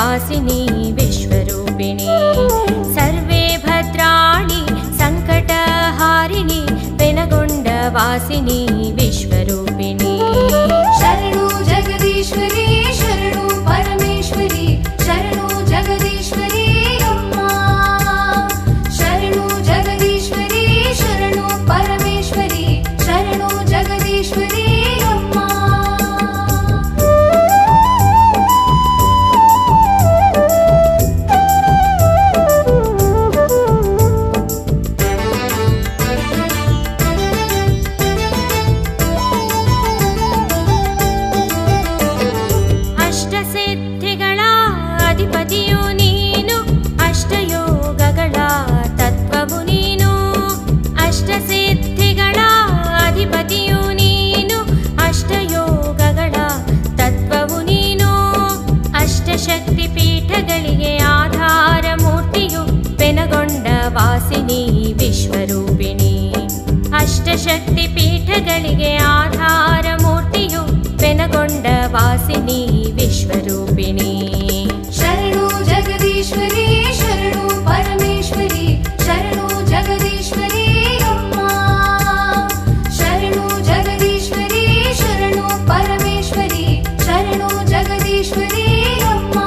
वासिनी विश्वरूपिणी सर्वे भद्राणि संकटहारिणि पेनगोंड वासिनी विश्वरूपिणी शरणु जगदीश्वरी शरणु परमेश्वरी शरणु जगदीश्वरी अम्मा शरणु जगदीश्वरी शरणु परमेश्वरी शरणु जगदीश्वरी अम्मा ಅಷ್ಟಸಿದ್ಧಿಗಳ ಅಧಿಪತಿಯು ನೀನು ಅಷ್ಟಯೋಗಗಳ ತತ್ವವು ನೀನು ಅಷ್ಟಸಿದ್ಧಿಗಳ ಅಧಿಪತಿಯು ನೀನು ಅಷ್ಟಯೋಗಗಳ ತತ್ವವು ನೀನು ಅಷ್ಟಶಕ್ತಿ ಪೀಠಗಳಿಗೆ ಆಧಾರ ಮೂರ್ತಿಯು ಪೆನಗೊಂಡ ವಾಸಿನಿ ವಿಶ್ವರೂಪಿಣಿ ಅಷ್ಟಶಕ್ತಿ ಪೀಠಗಳಿಗೆ ಆಧಾರ ಮೂರ್ತಿಯು ಪೆನಗೊಂಡ ವಾಸಿನಿ विश्वरूपिणी शरणु जगदीश्वरी शरणु परमेश्वरी शरणु जगदीश्वरी अम्मा शरणु जगदीश्वरी शरणु परमेश्वरी शरणु जगदीश्वरी अम्मा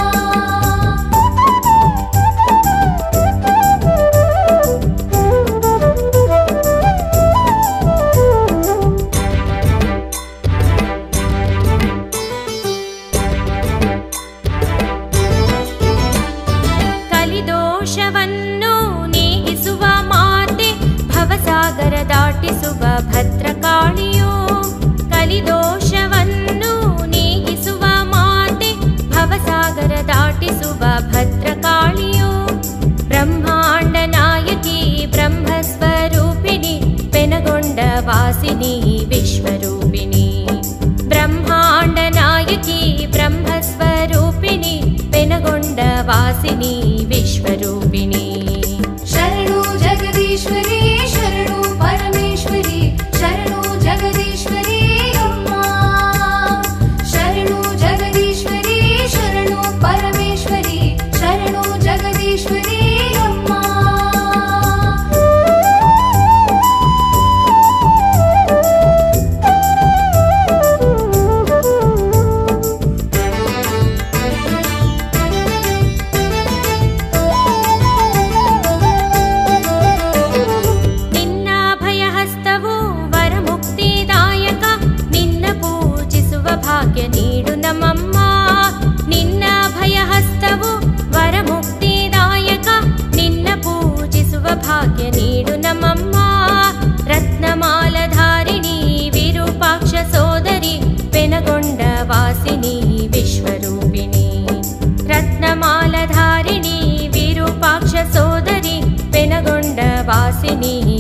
ದಾಟಿಸುವ ಭದ್ರಕಾಳಿಯೋ ಕಲಿದೋಷವನ್ನು ನೀಗಿಸುವ ಮಾತೆ ಭವಸಾಗರ ದಾಟಿಸುವ ಭದ್ರಕಾಳಿಯೋ ಬ್ರಹ್ಮಾಂಡ ನಾಯಕಿ ಬ್ರಹ್ಮಸ್ವರೂಪಿಣಿ ಪೆನಗೊಂಡ ವಾಸಿನಿ ವಿಶ್ವರೂಪಿಣಿ ಬ್ರಹ್ಮಾಂಡ ನಾಯಕಿ ಬ್ರಹ್ಮಸ್ವರೂಪಿಣಿ ಪೆನಗೊಂಡ ವಾಸಿನಿ ವಿಶ್ವರೂಪಿಣಿ शरणु जगदीश्वरी शरणु परमेश्वरी शरणु जगदीश्वरी अम्मा शरणु जगदीश्वरी शरणु परमेश्वरी शरणु जगदीश्वरी अम्मा ಭಾಗ್ಯ ನೀಡು ನಮ್ಮಮ್ಮ ನಿನ್ನ ಭಯಹಸ್ತವು ವರಮುಕ್ತಿದಾಯಕ ನಿನ್ನ ಪೂಜಿಸುವ ಭಾಗ್ಯ ನೀಡು ನಮ್ಮಮ್ಮ ರತ್ನಮಾಲಧಾರಿಣಿ ವಿರೂಪಾಕ್ಷ ಸೋದರಿ ಪೆನಗೊಂಡ ವಾಸಿನಿ ವಿಶ್ವರೂಪಿಣಿ ರತ್ನಮಾಲಧಾರಿಣಿ ವಿರೂಪಾಕ್ಷ ಸೋದರಿ ಪೆನಗೊಂಡ ವಾಸಿನಿ